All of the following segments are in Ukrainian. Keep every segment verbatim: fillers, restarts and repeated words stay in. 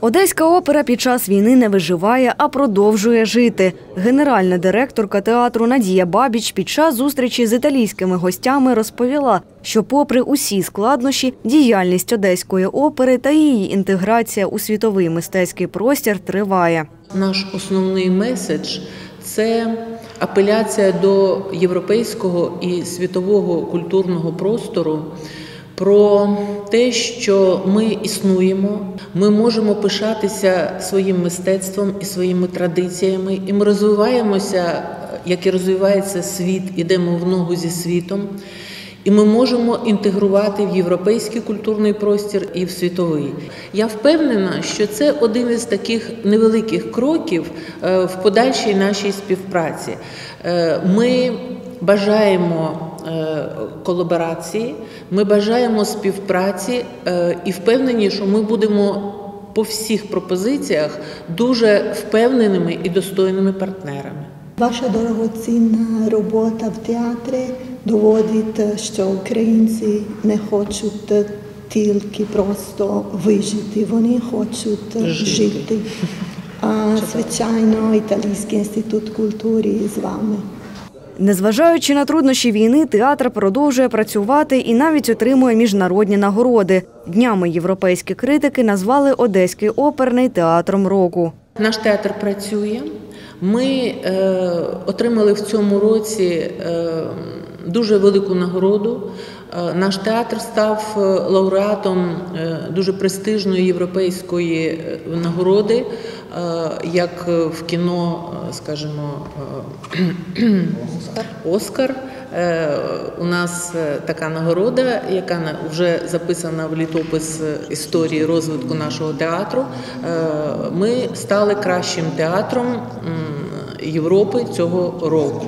Одеська опера під час війни не виживає, а продовжує жити. Генеральна директорка театру Надія Бабіч під час зустрічі з італійськими гостями розповіла, що попри усі складнощі, діяльність Одеської опери та її інтеграція у світовий мистецький простір триває. Наш основний меседж – це апеляція до європейського і світового культурного простору, про те, що ми існуємо, ми можемо пишатися своїм мистецтвом і своїми традиціями, і ми розвиваємося, як і розвивається світ, ідемо в ногу зі світом, і ми можемо інтегрувати в європейський культурний простір і в світовий. Я впевнена, що це один із таких невеликих кроків в подальшій нашій співпраці. Ми бажаємо колаборації, ми бажаємо співпраці і впевнені, що ми будемо по всіх пропозиціях дуже впевненими і достойними партнерами. Ваша дорогоцінна робота в театрі доводить, що українці не хочуть тільки просто вижити, вони хочуть жити. жити. А, звичайно, Італійський інститут культури з вами. Незважаючи на труднощі війни, театр продовжує працювати і навіть отримує міжнародні нагороди. Днями європейські критики назвали Одеський оперний театром року. Наш театр працює. Ми е, отримали в цьому році е, дуже велику нагороду. Е, наш театр став лауреатом е, дуже престижної європейської нагороди, е, як в кіно, скажімо, е, Оскар. Оскар. Е, у нас така нагорода, яка вже записана в літопис історії розвитку нашого театру. Е, ми стали кращим театром Європи цього року.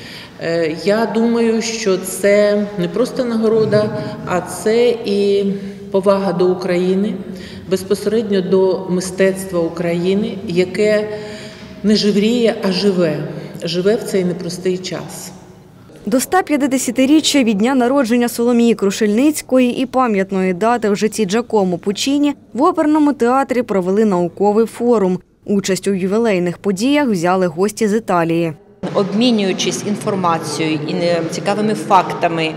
Я думаю, що це не просто нагорода, а це і повага до України, безпосередньо до мистецтва України, яке не жевріє, а живе. Живе в цей непростий час. До ста п'ятдесятиріччя від дня народження Соломії Крушельницької і пам'ятної дати в житті Джакомо Пуччіні в оперному театрі провели науковий форум. Участь у ювілейних подіях взяли гості з Італії. Обмінюючись інформацією і цікавими фактами,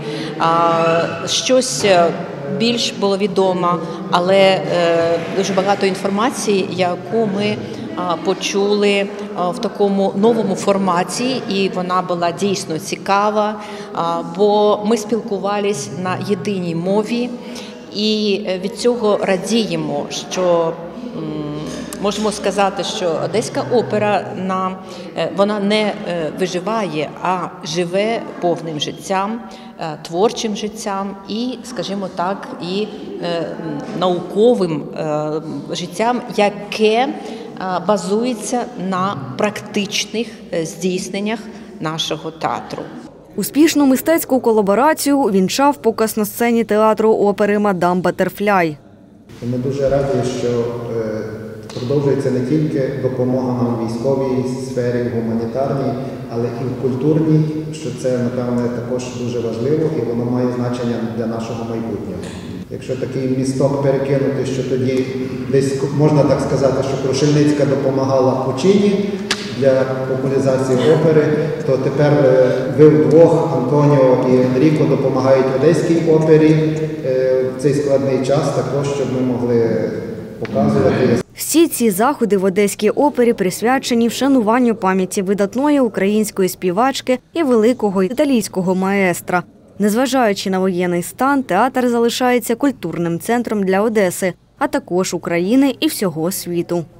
щось більш було відомо, але дуже багато інформації, яку ми почули в такому новому форматі, і вона була дійсно цікава, бо ми спілкувалися на єдиній мові, і від цього радіємо, що можемо сказати, що Одеська опера вона не виживає, а живе повним життям, творчим життям і, скажімо так, і науковим життям, яке базується на практичних здійсненнях нашого театру. Успішну мистецьку колаборацію увінчав показ на сцені театру опери «Мадам Баттерфляй». Ми дуже раді, що продовжується не тільки допомога нам в військовій сфері, гуманітарній, але і в культурній, що це, напевне, також дуже важливо і воно має значення для нашого майбутнього. Якщо такий місток перекинути, що тоді десь, можна так сказати, що Крушельницька допомагала Пуччіні для популяризації опери, то тепер ви вдвох, Антоніо і Енріко, допомагають Одеській опері в цей складний час, також, щоб ми могли показувати. Всі ці заходи в Одеській опері присвячені вшануванню пам'яті видатної української співачки і великого італійського маестра. Незважаючи на воєнний стан, театр залишається культурним центром для Одеси, а також України і всього світу.